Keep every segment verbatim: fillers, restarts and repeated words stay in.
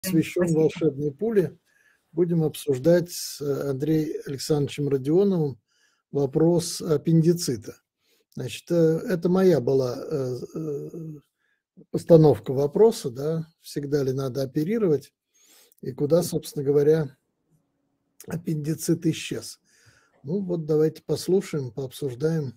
Посвящен Спасибо. волшебной пуле. Будем обсуждать с Андреем Александровичем Родионовым вопрос аппендицита. Значит, э, это моя была э, э, постановка вопроса, да, всегда ли надо оперировать и куда, собственно говоря, аппендицит исчез. Ну вот давайте послушаем, пообсуждаем.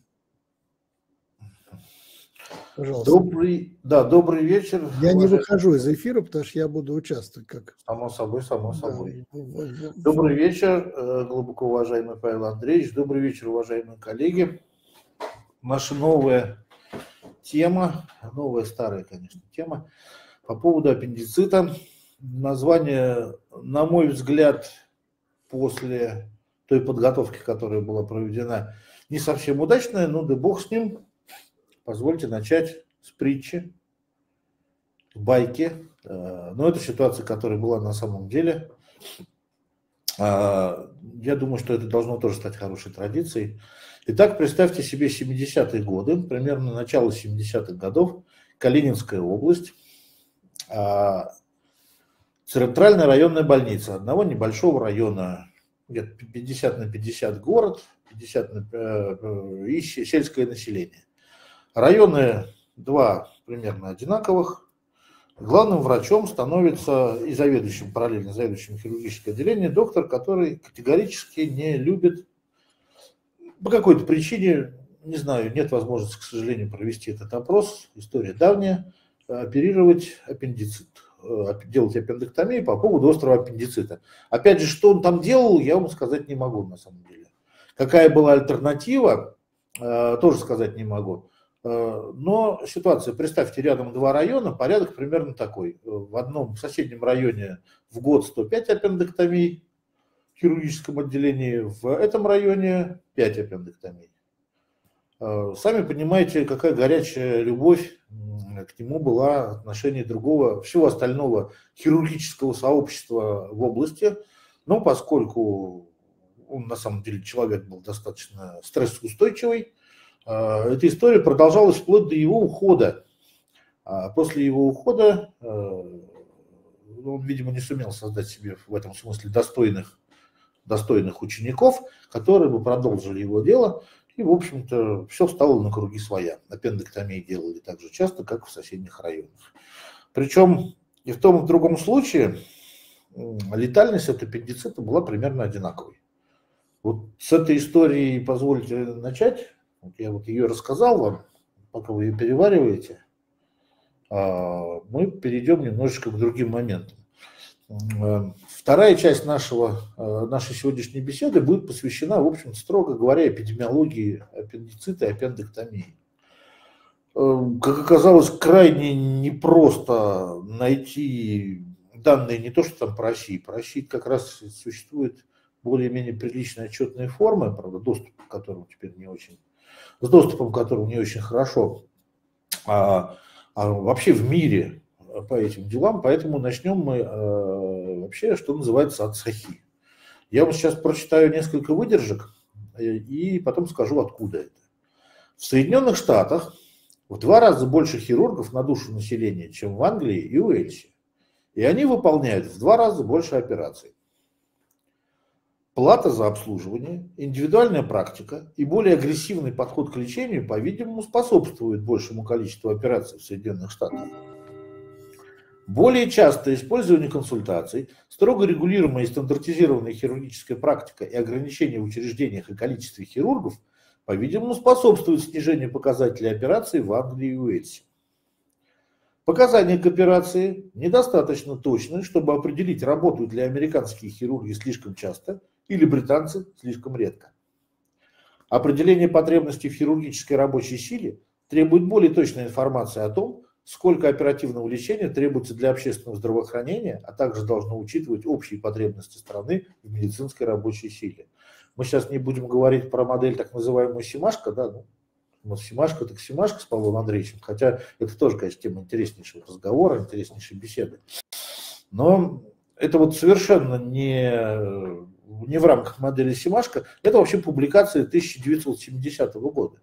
Пожалуйста. Добрый, да, добрый вечер. Я не уважаемые... выхожу из эфира, потому что я буду участвовать как... Само собой, само Да. собой. Добрый вечер, глубоко уважаемый Павел Андреевич. Добрый вечер, уважаемые коллеги. Наша новая тема, новая старая, конечно, тема по поводу аппендицита. Название, на мой взгляд, после той подготовки, которая была проведена, не совсем удачное, но да бог с ним. Позвольте начать с притчи, байки. Но это ситуация, которая была на самом деле. Я думаю, что это должно тоже стать хорошей традицией. Итак, представьте себе семидесятые годы, примерно начало семидесятых годов, Калининская область, центральная районная больница одного небольшого района, где-то пятьдесят на пятьдесят город, пятьдесят на, и сельское население. Районы два примерно одинаковых. Главным врачом становится и заведующим, параллельно заведующим хирургическое отделение, доктор, который категорически не любит, по какой-то причине, не знаю, нет возможности, к сожалению, провести этот опрос, история давняя, оперировать аппендицит, делать аппендэктомию по поводу острого аппендицита. Опять же, что он там делал, я вам сказать не могу на самом деле. Какая была альтернатива, тоже сказать не могу. Но ситуация, представьте, рядом два района, порядок примерно такой. В одном, в соседнем районе в год сто пять аппендэктомий в хирургическом отделении, в этом районе пять аппендэктомий. Сами понимаете, какая горячая любовь к нему была в отношении другого, всего остального хирургического сообщества в области. Но поскольку он на самом деле человек был достаточно стрессоустойчивый, эта история продолжалась вплоть до его ухода. После его ухода он, видимо, не сумел создать себе в этом смысле достойных, достойных учеников, которые бы продолжили его дело. И, в общем-то, все встало на круги своя. Аппендэктомии делали так же часто, как в соседних районах. Причем и в том, и в другом случае летальность от аппендицита была примерно одинаковой. Вот с этой историей позвольте начать. Я вот ее рассказал вам, пока вы ее перевариваете. Мы перейдем немножечко к другим моментам. Вторая часть нашего, нашей сегодняшней беседы будет посвящена, в общем, строго говоря, эпидемиологии аппендицита и аппендэктомии. Как оказалось, крайне непросто найти данные не то, что там по России. По России как раз существует более-менее приличные отчетные формы, правда, доступ к которым теперь не очень, с доступом к которому не очень хорошо, а, а вообще в мире по этим делам, поэтому начнем мы э, вообще, что называется, от сахи. Я вам сейчас прочитаю несколько выдержек и потом скажу, откуда это. В Соединенных Штатах в два раза больше хирургов на душу населения, чем в Англии и Уэльсе. И они выполняют в два раза больше операций. Плата за обслуживание, индивидуальная практика и более агрессивный подход к лечению, по-видимому, способствуют большему количеству операций в Соединенных Штатах. Более частое использование консультаций, строго регулируемая и стандартизированная хирургическая практика и ограничения в учреждениях и количестве хирургов, по-видимому, способствуют снижению показателей операций в Англии и Уэльсе. Показания к операции недостаточно точны, чтобы определить, работают ли американские хирурги слишком часто или британцы слишком редко. Определение потребностей в хирургической рабочей силе требует более точной информации о том, сколько оперативного лечения требуется для общественного здравоохранения, а также должно учитывать общие потребности страны в медицинской рабочей силе. Мы сейчас не будем говорить про модель так называемую Семашко, да, ну, вот Семашко так Семашко с Павлом Андреевичем, хотя это тоже, конечно, тема интереснейшего разговора, интереснейшей беседы. Но это вот совершенно не, не в рамках модели Семашко, это вообще публикация тысяча девятьсот семидесятого года.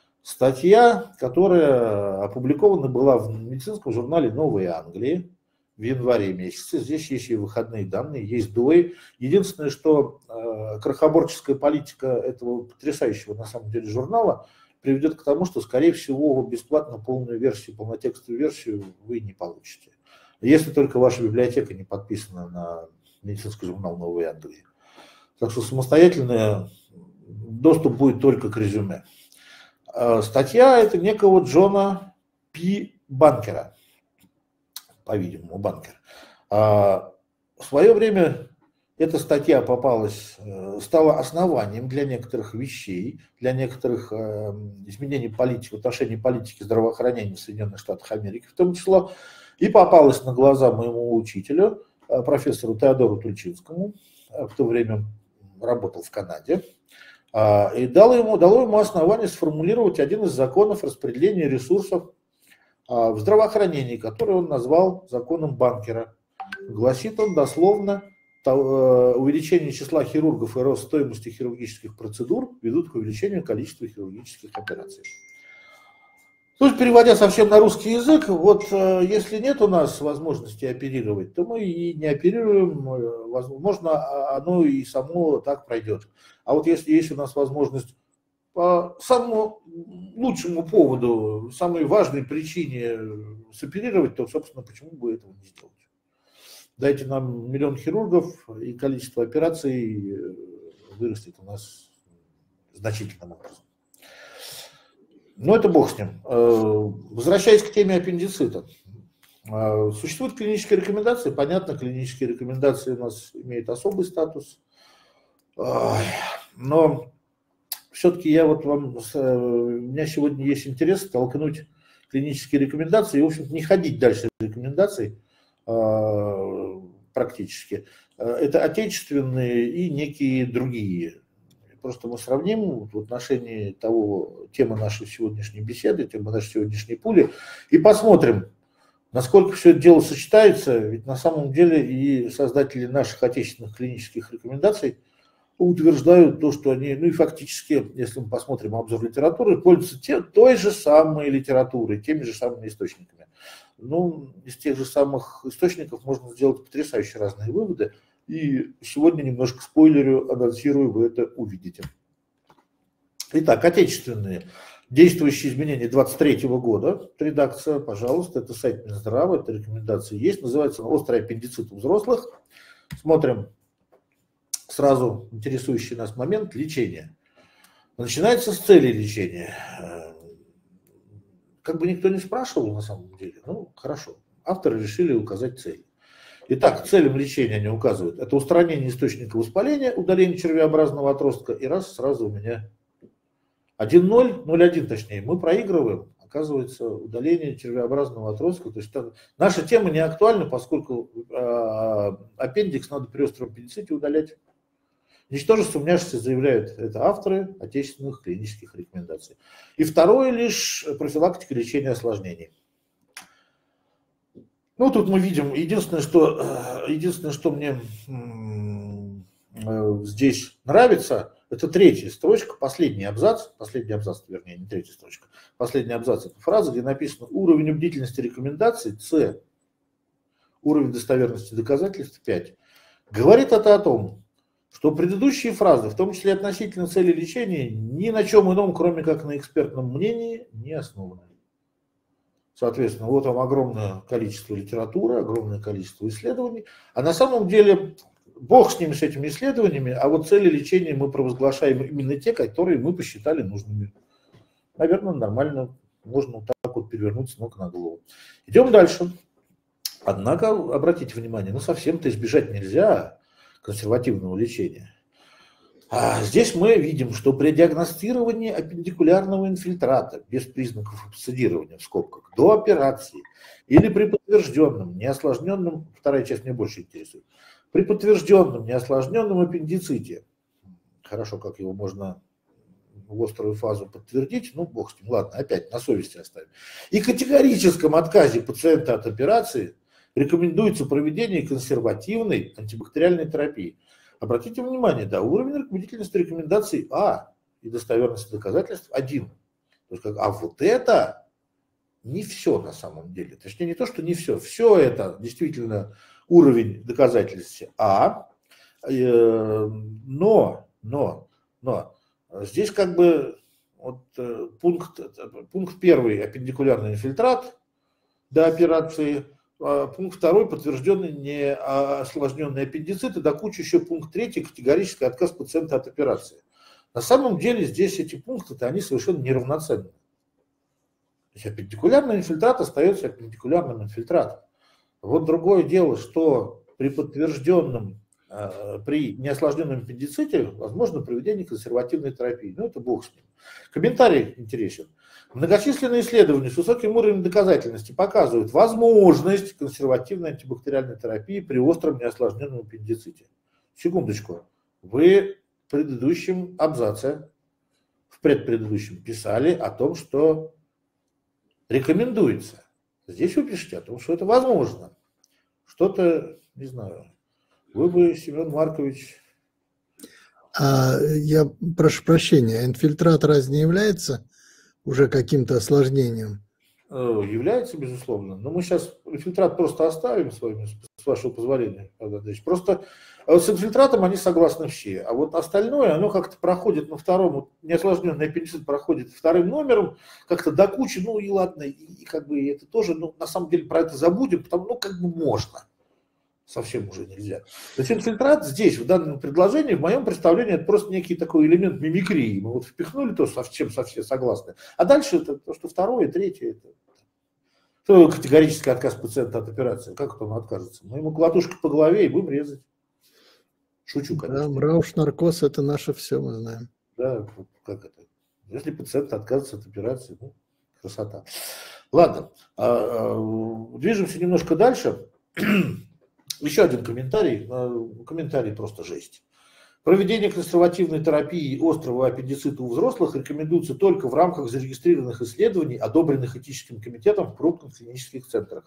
Статья, которая опубликована была в медицинском журнале «Новой Англии», в январе месяце. Здесь есть и выходные данные, есть ДОИ. Единственное, что э, крохоборческая политика этого потрясающего на самом деле журнала приведет к тому, что, скорее всего, бесплатно полную версию, полнотекстовую версию вы не получите. Если только ваша библиотека не подписана на медицинский журнал «Новой Англии». Так что самостоятельный доступ будет только к резюме. Статья это некого Джона П. Банкера, по-видимому, Банкер. В свое время эта статья попалась, стала основанием для некоторых вещей, для некоторых изменений политики, в отношении политики здравоохранения в Соединенных Штатах Америки, в том числе, и попалась на глаза моему учителю, профессору Теодору Тульчинскому, в то время работал в Канаде, и дало ему, дало ему основание сформулировать один из законов распределения ресурсов в здравоохранении, который он назвал законом Банкера. Гласит он дословно: увеличение числа хирургов и рост стоимости хирургических процедур ведут к увеличению количества хирургических операций. То есть, переводя совсем на русский язык, вот если нет у нас возможности оперировать, то мы и не оперируем, возможно, оно и само так пройдет. А вот если есть у нас возможность по самому лучшему поводу, самой важной причине соперировать, то, собственно, почему бы этого не сделать? Дайте нам миллион хирургов, и количество операций вырастет у нас значительным образом. Но это бог с ним. Возвращаясь к теме аппендицита. Существуют клинические рекомендации. Понятно, клинические рекомендации у нас имеют особый статус. Но все-таки я вот вам, у меня сегодня есть интерес столкнуть клинические рекомендации и, в общем-то, не ходить дальше рекомендаций практически. Это отечественные и некие другие. Просто мы сравним в отношении того, темы нашей сегодняшней беседы, темы нашей сегодняшней пули, и посмотрим, насколько все это дело сочетается. Ведь на самом деле и создатели наших отечественных клинических рекомендаций утверждают то, что они, ну и фактически, если мы посмотрим обзор литературы, пользуются те, той же самой литературой, теми же самыми источниками. Ну, из тех же самых источников можно сделать потрясающе разные выводы. И сегодня немножко спойлерю, анонсирую, вы это увидите. Итак, отечественные действующие изменения две тысячи двадцать третьего года. Редакция, пожалуйста, это сайт Минздрава, это рекомендации есть. Называется «Острый аппендицит у взрослых». Смотрим сразу интересующий нас момент лечения. Начинается с цели лечения. Как бы никто не спрашивал на самом деле. Ну, хорошо. Авторы решили указать цель. Итак, целям лечения они указывают. Это устранение источника воспаления, удаление червеобразного отростка. И раз, сразу у меня один ноль, ноль один точнее. Мы проигрываем, оказывается, удаление червеобразного отростка. То есть там, наша тема не актуальна, поскольку э, аппендикс надо при остром аппендиците удалять. Ничтоже сумняшися заявляют это авторы отечественных клинических рекомендаций. И второе лишь профилактика лечения осложнений. Ну, тут мы видим, единственное, что, единственное, что мне здесь нравится, это третья строчка, последний абзац, последний абзац, вернее, не третья строчка, последний абзац, это фраза, где написано уровень убедительности рекомендаций С, уровень достоверности доказательств пять. Говорит это о том, что предыдущие фразы, в том числе относительно цели лечения, ни на чем ином, кроме как на экспертном мнении, не основаны. Соответственно, вот вам огромное количество литературы, огромное количество исследований. А на самом деле, бог с ними, с этими исследованиями, а вот цели лечения мы провозглашаем именно те, которые мы посчитали нужными. Наверное, нормально, можно вот так вот перевернуть с ног на голову. Идем дальше. Однако, обратите внимание, ну совсем-то избежать нельзя консервативного лечения. А здесь мы видим, что при диагностировании аппендикулярного инфильтрата без признаков абсцедирования в скобках до операции или при подтвержденном неосложненном, вторая часть меня больше интересует, при подтвержденном неосложненном аппендиците, хорошо, как его можно в острую фазу подтвердить, ну бог с ним, ладно, опять на совести оставим, и категорическом отказе пациента от операции рекомендуется проведение консервативной антибактериальной терапии. Обратите внимание, да, уровень руководительности рекомендаций А и достоверности доказательств один. То есть, как, а вот это не все на самом деле. Точнее, не то, что не все. Все это действительно уровень доказательности А. Но, но, но здесь как бы вот пункт, пункт первый аппендикулярный инфильтрат до операции, а пункт второй подтвержденный неосложненный аппендицит, и до кучи еще пункт третий категорический отказ пациента от операции. На самом деле здесь эти пункты, они совершенно неравноценны. То есть аппендикулярный инфильтрат остается аппендикулярным инфильтратом. Вот другое дело, что при подтвержденном, при неосложненном аппендиците возможно проведение консервативной терапии. Ну, это бог с ним. Комментарий интересен. Многочисленные исследования с высоким уровнем доказательности показывают возможность консервативной антибактериальной терапии при остром неосложненном аппендиците. Секундочку. Вы в предыдущем абзаце, в предпредыдущем писали о том, что рекомендуется. Здесь вы пишете о том, что это возможно. Что-то, не знаю, вы бы, Семен Маркович... А, я прошу прощения, инфильтрат разве не является уже каким-то осложнением? Является, безусловно. Но мы сейчас инфильтрат просто оставим с вами, с вашего позволения. Просто с инфильтратом они согласны все. А вот остальное, оно как-то проходит на втором, вот неосложненный аппендицит проходит вторым номером, как-то до кучи, ну и ладно, и, и как бы это тоже, ну на самом деле про это забудем, потому ну как бы можно. Совсем уже нельзя. То есть инфильтрат здесь, в данном предложении, в моем представлении, это просто некий такой элемент мимикрии. Мы вот впихнули то, с чем совсем согласны. А дальше это то, что второе, третье. Это... Что категорический отказ пациента от операции? Как это он откажется? Мы ему колотушки по голове и будем резать. Шучу, конечно. Да, мрауш наркоз – это наше все, мы знаем. Да, как это? Если пациент отказывается от операции, ну, красота. Ладно, движемся немножко дальше. Еще один комментарий, комментарий просто жесть. Проведение консервативной терапии острого аппендицита у взрослых рекомендуется только в рамках зарегистрированных исследований, одобренных этическим комитетом в крупных клинических центрах.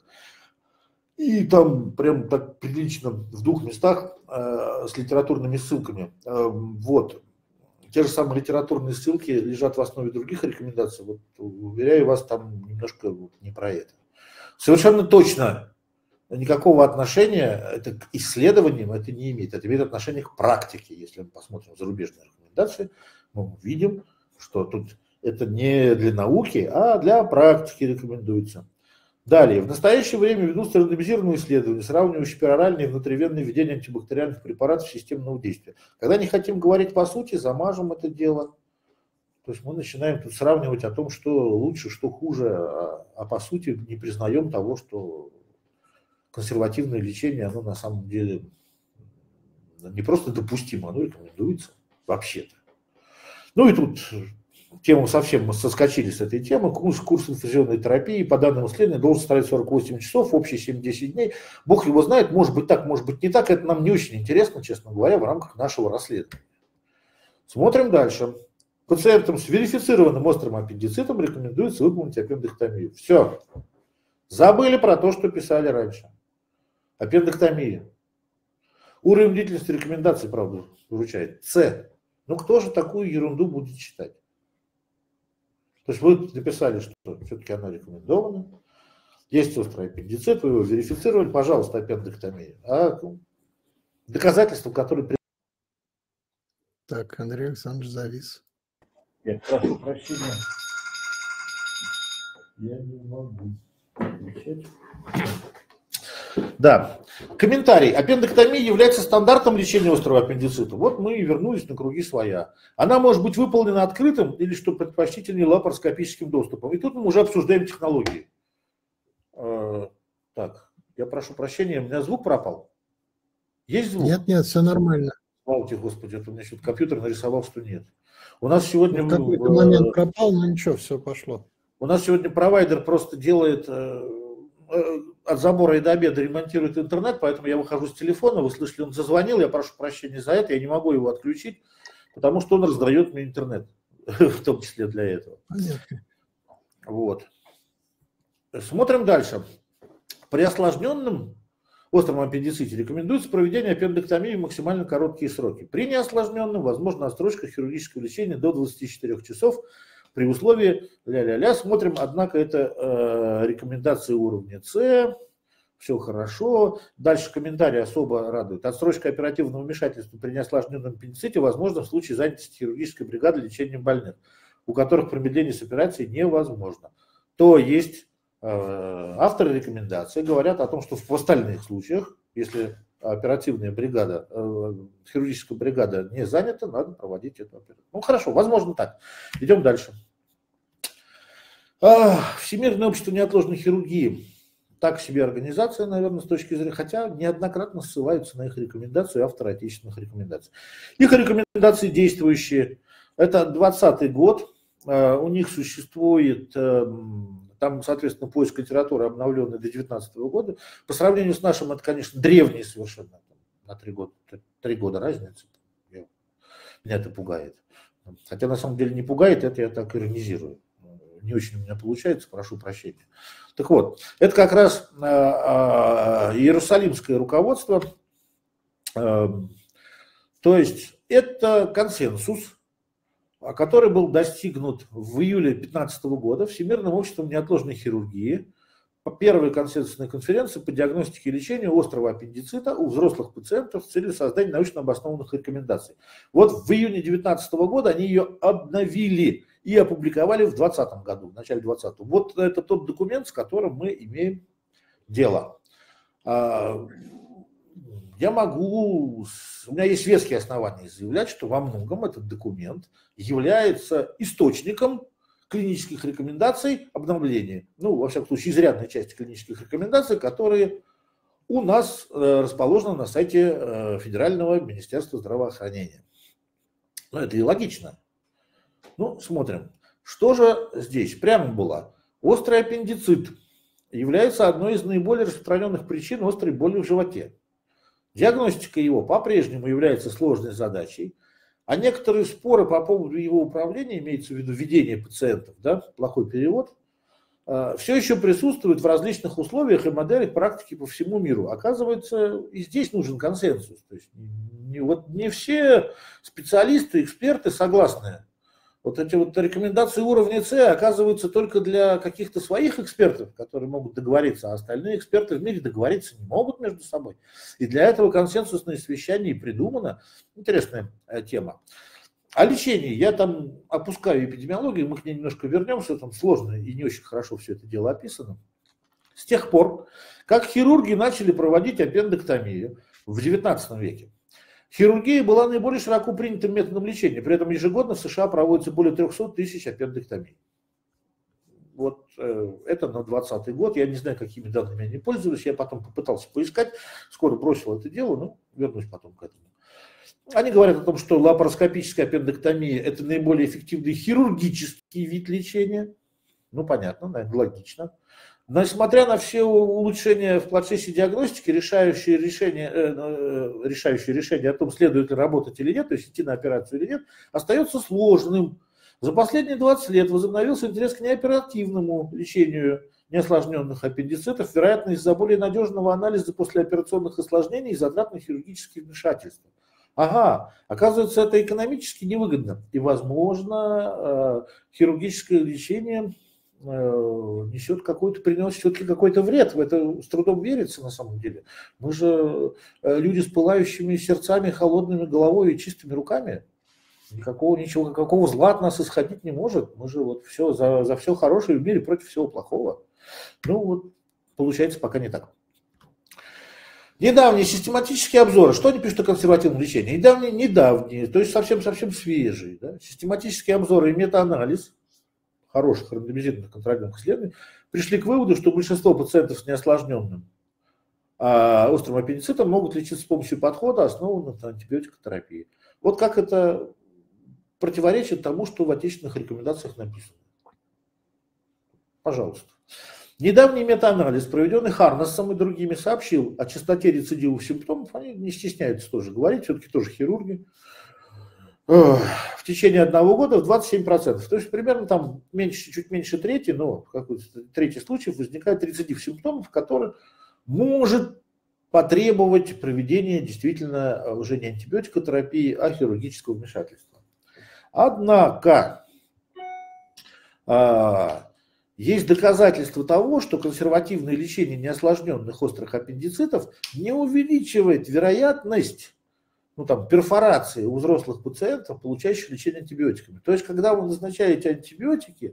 И там прям так прилично в двух местах э, с литературными ссылками. Э, вот. Те же самые литературные ссылки лежат в основе других рекомендаций. Вот, уверяю вас, там немножко не про это. Совершенно точно. Никакого отношения это к исследованиям это не имеет. Это имеет отношение к практике. Если мы посмотрим зарубежные рекомендации, мы увидим, что тут это не для науки, а для практики рекомендуется. Далее. В настоящее время ведутся рандомизированные исследования, сравнивающие пероральные и внутривенные введения антибактериальных препаратов системного действия. Когда не хотим говорить по сути, замажем это дело. То есть мы начинаем тут сравнивать о том, что лучше, что хуже, а, а по сути не признаем того, что консервативное лечение, оно на самом деле не просто допустимо, оно рекомендуется вообще-то. Ну и тут тему совсем мы соскочили с этой темы. Курс, курс инфузионной терапии по данным исследованию должен составлять сорок восемь часов, общий семь-десять дней. Бог его знает, может быть так, может быть не так. Это нам не очень интересно, честно говоря, в рамках нашего расследования. Смотрим дальше. Пациентам с верифицированным острым аппендицитом рекомендуется выполнить аппендэктомию. Все. Забыли про то, что писали раньше. Аппендэктомия. Уровень длительности рекомендаций, правда, выручает. С. Ну кто же такую ерунду будет читать? То есть вы написали, что все-таки она рекомендована. Есть острый аппендицит, вы его верифицировали, пожалуйста, аппендэктомия. А доказательства, которые... Так, Андрей Александрович завис. Я прошу прощения. Я не могу отвечать. Да. Комментарий. Аппендэктомия является стандартом лечения острого аппендицита. Вот мы и вернулись на круги своя. Она может быть выполнена открытым или, что предпочтительнее, лапароскопическим доступом. И тут мы уже обсуждаем технологии. Э, так, я прошу прощения, у меня звук пропал. Есть звук? Нет, нет, все нормально. Слава тебе, Господи, это у меня что-то компьютер нарисовал, что нет. У нас сегодня... В какой-то момент пропал, но ничего, все пошло. У нас сегодня провайдер просто делает... от забора и до обеда ремонтирует интернет, поэтому я выхожу с телефона, вы слышали, он зазвонил, я прошу прощения за это, я не могу его отключить, потому что он раздает мне интернет, в том числе для этого. Понятно. Вот. Смотрим дальше. При осложненном остром аппендиците рекомендуется проведение аппендэктомии в максимально короткие сроки. При неосложненном возможна отсрочка хирургического лечения до двадцати четырёх часов при условии ля-ля-ля. Смотрим, однако, это э, рекомендации уровня С, все хорошо. Дальше комментарий особо радует. Отсрочка оперативного вмешательства при неосложненном аппендиците возможно в случае занятости хирургической бригады лечением больных, у которых промедление с операцией невозможно. То есть э, авторы рекомендаций говорят о том, что в остальных случаях, если оперативная бригада, э, хирургическая бригада не занята, надо проводить эту операцию. Ну хорошо, возможно так. Идем дальше. А, Всемирное общество неотложной хирургии. Так себе организация, наверное, с точки зрения, хотя неоднократно ссылаются на их рекомендации, авторы отечественных рекомендаций. Их рекомендации действующие. Это двадцатый год. У них существует, там, соответственно, поиск литературы обновленный до девятнадцатого года. По сравнению с нашим, это, конечно, древний совершенно. На три года, три года разница. Меня это пугает. Хотя, на самом деле, не пугает, это я так иронизирую. Не очень у меня получается, прошу прощения. Так вот, это как раз э, э, иерусалимское руководство, э, то есть это консенсус, который был достигнут в июле две тысячи пятнадцатого года Всемирным обществом неотложной хирургии. Первая консенсусная конференция по диагностике и лечению острого аппендицита у взрослых пациентов с целью создания научно обоснованных рекомендаций. Вот в июне две тысячи девятнадцатого года они ее обновили и опубликовали в двадцатом году, в начале двадцатого. Вот это тот документ, с которым мы имеем дело. Я могу, у меня есть веские основания заявлять, что во многом этот документ является источником клинических рекомендаций обновления. Ну, во всяком случае, изрядной части клинических рекомендаций, которые у нас расположены на сайте Федерального министерства здравоохранения. Ну, это и логично. Ну, смотрим. Что же здесь? Преамбула. Острый аппендицит является одной из наиболее распространенных причин острой боли в животе. Диагностика его по-прежнему является сложной задачей, а некоторые споры по поводу его управления, имеется в виду ведение пациентов, да, плохой перевод, все еще присутствуют в различных условиях и моделях практики по всему миру. Оказывается, и здесь нужен консенсус. То есть не, вот не все специалисты, эксперты согласны. Вот эти вот рекомендации уровня С оказываются только для каких-то своих экспертов, которые могут договориться, а остальные эксперты в мире договориться не могут между собой. И для этого консенсусное совещание и придумано. Интересная тема. О лечении. Я там опускаю эпидемиологию, мы к ней немножко вернемся, там сложно и не очень хорошо все это дело описано. С тех пор, как хирурги начали проводить аппендэктомию в девятнадцатом веке, хирургия была наиболее широко принятым методом лечения. При этом ежегодно в США проводится более трехсот тысяч аппендэктомий. Вот э, это на двадцатый год. Я не знаю, какими данными я не пользуюсь. Я потом попытался поискать. Скоро бросил это дело, но вернусь потом к этому. Они говорят о том, что лапароскопическая аппендэктомия – это наиболее эффективный хирургический вид лечения. Ну, понятно, наверное, логично. Но несмотря на все улучшения в процессе диагностики, решающее решение, э, решающее решение о том, следует ли работать или нет, то есть идти на операцию или нет, остается сложным. За последние двадцать лет возобновился интерес к неоперативному лечению неосложненных аппендицитов, вероятно, из-за более надежного анализа послеоперационных осложнений и затрат на хирургические вмешательства. Ага, оказывается, это экономически невыгодно. И, возможно, хирургическое лечение несет какой-то, приносит все-таки какой-то вред. В это с трудом верится на самом деле. Мы же люди с пылающими сердцами, холодными головой и чистыми руками. Никакого, ничего, какого зла от нас исходить не может. Мы же вот все, за, за все хорошее в мире против всего плохого. Ну вот, получается пока не так. Недавние систематические обзоры. Что они пишут о консервативном лечении? Недавние, недавние, то есть совсем-совсем свежие. Да? Систематические обзоры и метаанализ хороших рандомизированных контрольных исследований пришли к выводу, что большинство пациентов с неосложненным а, острым аппендицитом могут лечиться с помощью подхода, основанного на антибиотикотерапии. Вот как это противоречит тому, что в отечественных рекомендациях написано. Пожалуйста. Недавний метаанализ, проведенный Харнесом и другими, сообщил о частоте рецидивов симптомов, они не стесняются тоже говорить, все-таки тоже хирурги, в течение одного года в двадцать семь процентов. То есть примерно там меньше, чуть меньше трети, но в какой-то третий случай возникает рецидив симптомов, который может потребовать проведения действительно уже не антибиотикотерапии, а хирургического вмешательства. Однако Есть доказательства того, что консервативное лечение неосложненных острых аппендицитов не увеличивает вероятность, ну, там, перфорации у взрослых пациентов, получающих лечение антибиотиками. То есть, когда вы назначаете антибиотики,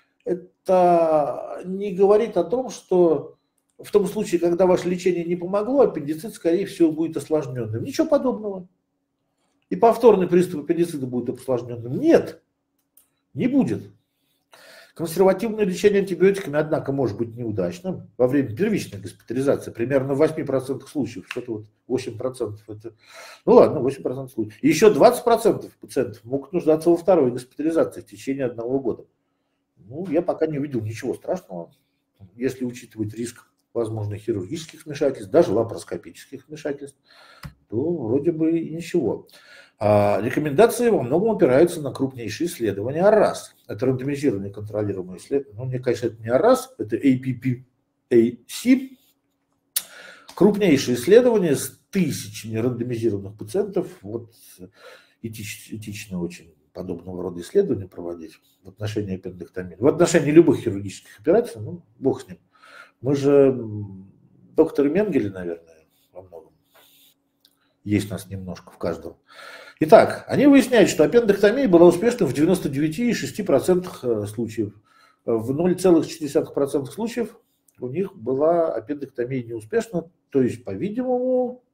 это не говорит о том, что в том случае, когда ваше лечение не помогло, аппендицит, скорее всего, будет осложненным. Ничего подобного. И повторный приступ аппендицита будет осложненным. Нет, не будет. Консервативное лечение антибиотиками, однако, может быть неудачным во время первичной госпитализации. Примерно в восьми процентах случаев. Что-то вот восемь процентов. Это... Ну ладно, восемь процентов случаев. И еще двадцать процентов пациентов могут нуждаться во второй госпитализации в течение одного года. Ну, я пока не увидел ничего страшного, если учитывать риск возможных хирургических вмешательств, даже лапароскопических вмешательств, то вроде бы и ничего. А рекомендации во многом опираются на крупнейшие исследования АРАС. Это рандомизированные контролируемые исследования. Ну, мне кажется, это не АРАС, это эй пи пи эй си. Крупнейшие исследования с тысячами рандомизированных пациентов. Вот этич, этично очень подобного рода исследования проводить в отношении аппендэктомии. В отношении любых хирургических операций, ну, бог с ним. Мы же докторы Менгеле, наверное, во многом. Есть нас немножко в каждом. Итак, они выясняют, что аппендэктомия была успешна в девяноста девяти целых шести десятых процента случаев. В ноль целых четыре десятых процента случаев у них была аппендэктомия неуспешна. То есть, по-видимому,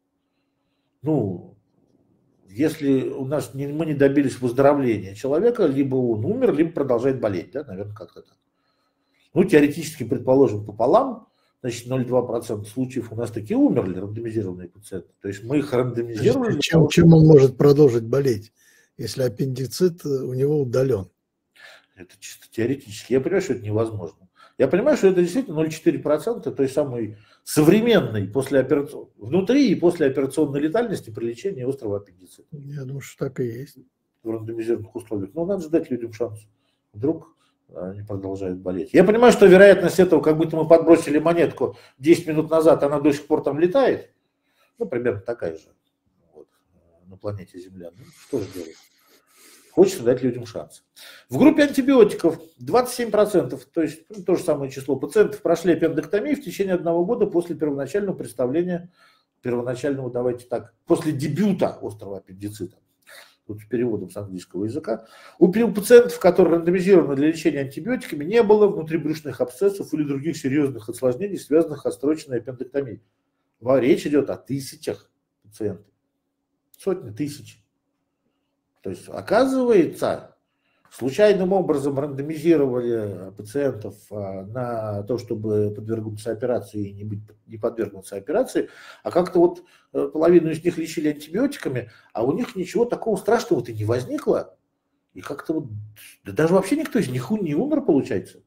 ну, если у нас не, мы не добились выздоровления человека, либо он умер, либо продолжает болеть, да, наверное, как-то так. Ну, теоретически, предположим, пополам, значит, ноль целых две десятых процента случаев у нас такие умерли, рандомизированные пациенты. То есть мы их рандомизировали. Чем, того, чем он может продолжить болеть, если аппендицит у него удален? Это чисто теоретически. Я понимаю, что это невозможно. Я понимаю, что это действительно ноль целых четыре десятых процента той самой современной послеоперационной, внутри и послеоперационной летальности при лечении острого аппендицита. Я думаю, что так и есть. В рандомизированных условиях. Но надо же дать людям шанс. Вдруг они продолжают болеть. Я понимаю, что вероятность этого, как будто мы подбросили монетку десять минут назад, она до сих пор там летает. Ну, примерно такая же. Вот, на планете Земля. Ну, что же делать? Хочется дать людям шанс. В группе антибиотиков двадцать семь процентов, то есть ну, то же самое число пациентов, прошли аппендэктомию в течение одного года после первоначального представления, первоначального, давайте так, после дебюта острого аппендицита. Тут с переводом с английского языка. У пациентов, которые рандомизированы для лечения антибиотиками, не было внутрибрюшных абсцессов или других серьезных осложнений, связанных с отсроченной аппендэктомией. Речь идет о тысячах пациентов. Сотни тысяч. То есть, оказывается, случайным образом рандомизировали пациентов на то, чтобы подвергнуться операции и не, быть, не подвергнуться операции, а как-то вот половину из них лечили антибиотиками, а у них ничего такого страшного-то не возникло. И как-то вот, да даже вообще никто из них не умер, получается.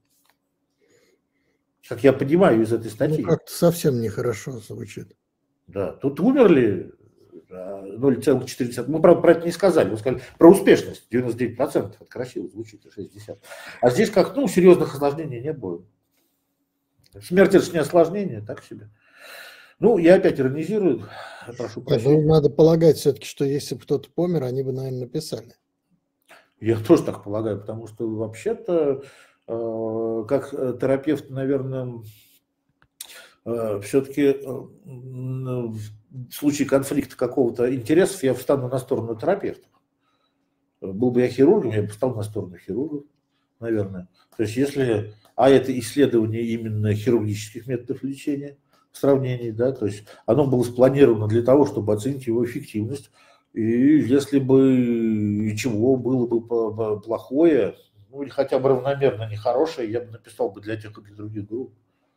Как я понимаю из этой статьи. Ну, как-то совсем нехорошо звучит. Да, тут умерли ноль целых четыре десятых. Мы, правда, про это не сказали. Мы сказали про успешность девяносто девять процентов. Это красиво звучит, шесть десятых. А здесь как, ну, серьезных осложнений не было. Смерть это же не осложнение, так себе. Ну, я опять иронизирую. Прошу прощения. Ну, надо полагать все-таки, что если бы кто-то помер, они бы, наверное, написали. Я тоже так полагаю, потому что вообще-то, э, как терапевт, наверное, э, все-таки э, в случае конфликта какого-то интересов я встану на сторону терапевта. Был бы я хирургом, я бы встал на сторону хирургов, наверное. То есть если, а это исследование именно хирургических методов лечения в сравнении, да, то есть оно было спланировано для того, чтобы оценить его эффективность. И если бы чего было бы плохое, ну или хотя бы равномерно нехорошее, я бы написал бы для тех и для других групп.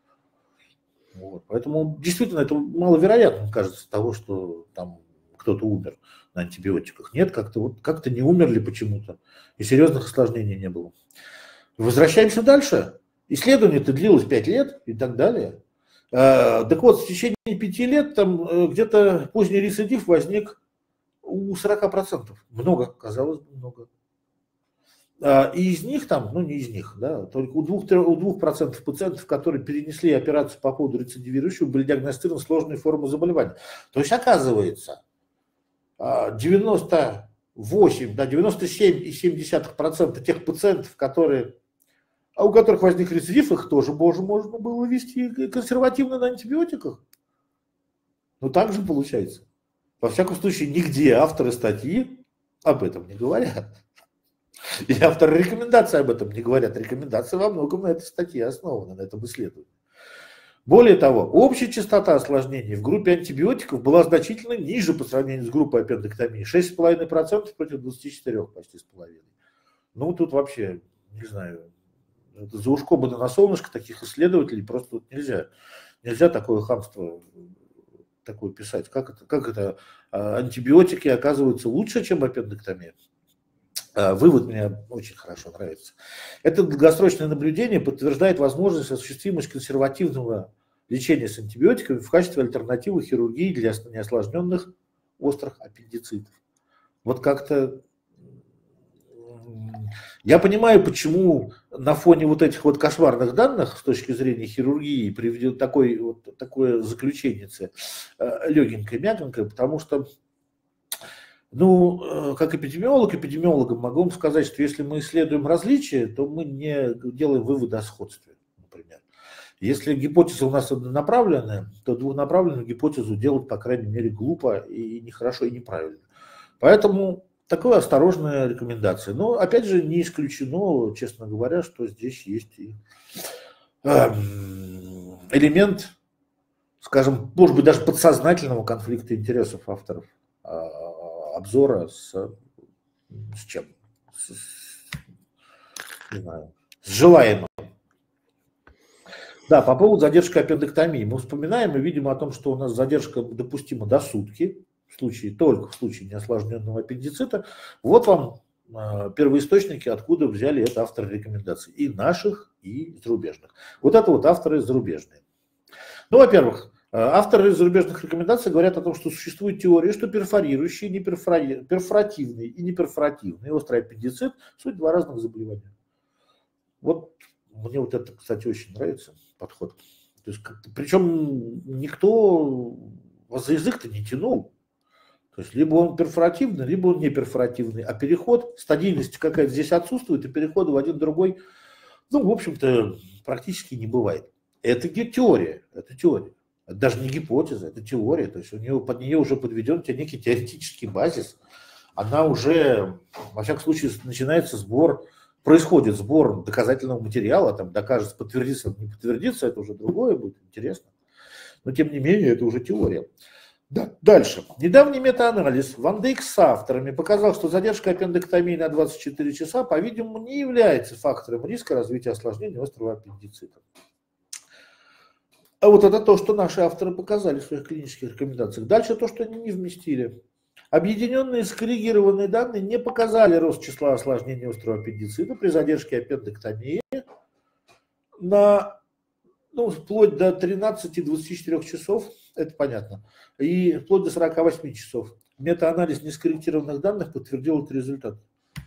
Вот. Поэтому действительно это маловероятно, кажется, того, что там кто-то умер на антибиотиках. Нет, как-то вот, как-то не умерли почему-то, и серьезных осложнений не было. Возвращаемся дальше. Исследование-то длилось пять лет и так далее. А, так вот, в течение пяти лет там где-то поздний рецидив возник у сорока процентов. Много, казалось бы, много. И из них там, ну не из них, да, только у двух, у двух процентов пациентов, которые перенесли операцию по поводу рецидивирующего, были диагностированы сложные формы заболевания. То есть оказывается, девяносто восемь, да, девяносто семь целых семь десятых процента тех пациентов, которые а у которых возник рецидив, их тоже, боже, можно было вести консервативно на антибиотиках. Но так же получается. Во всяком случае, нигде авторы статьи об этом не говорят. И авторы рекомендаций об этом не говорят. Рекомендации во многом на этой статье основаны, на этом исследовании. Более того, общая частота осложнений в группе антибиотиков была значительно ниже по сравнению с группой аппендэктомии. шесть целых пять десятых процента против двадцати четырёх почти с половиной. Ну, тут вообще, не знаю, это за ушко бы на солнышко таких исследователей просто вот нельзя. Нельзя такое хамство такое писать. Как это, как это антибиотики оказываются лучше, чем аппендэктомия? Вывод мне очень хорошо нравится. Это долгосрочное наблюдение подтверждает возможность осуществимость консервативного лечения с антибиотиками в качестве альтернативы хирургии для неосложненных острых аппендицитов. Вот как-то я понимаю, почему на фоне вот этих вот кошмарных данных с точки зрения хирургии приведет такой, вот, такое заключение легенькое, мягенькое, потому что, ну, как эпидемиолог, эпидемиологам могу вам сказать, что если мы исследуем различия, то мы не делаем выводы о сходстве, например. Если гипотеза у нас однонаправленная, то двухнаправленную гипотезу делать, по крайней мере, глупо и нехорошо, и неправильно. Поэтому такая осторожная рекомендация. Но, опять же, не исключено, честно говоря, что здесь есть и элемент, скажем, может быть, даже подсознательного конфликта интересов авторов обзора с, с чем? С, не знаю, с желаемым. Да, по поводу задержки аппендэктомии. Мы вспоминаем и видим о том, что у нас задержка допустима до сутки, в случае, только в случае неосложненного аппендицита. Вот вам э, первоисточники, откуда взяли это авторы рекомендаций. И наших, и зарубежных. Вот это вот авторы зарубежные. Ну, во-первых, авторы зарубежных рекомендаций говорят о том, что существует теория, что перфорирующий, неперфори... перфоративный и неперфоративный острый аппендицит – суть два разных заболевания. Вот мне вот это, кстати, очень нравится подход. То есть, причем никто за язык-то не тянул. То есть либо он перфоративный, либо он не перфоративный. А переход, стадийность какая-то здесь отсутствует, и перехода в один другой, ну, в общем-то, практически не бывает. Это теория, это теория. Это даже не гипотеза, это теория. То есть у нее, под нее уже подведен некий теоретический базис. Она уже, во всяком случае, начинается сбор, происходит сбор доказательного материала, там докажется, подтвердится, не подтвердится, это уже другое будет, интересно. Но тем не менее, это уже теория. Да. Дальше. Недавний метаанализ Ван Дейк с авторами показал, что задержка аппендэктомии на двадцать четыре часа, по-видимому, не является фактором риска развития осложнений острого аппендицита. А вот это то, что наши авторы показали в своих клинических рекомендациях. Дальше то, что они не вместили. Объединенные скоррегированные данные не показали рост числа осложнений острого аппендицита при задержке аппендэктомии на, ну, вплоть до тринадцати двадцати четырёх часов, это понятно, и вплоть до сорока восьми часов. Метаанализ нескорректированных данных подтвердил этот результат.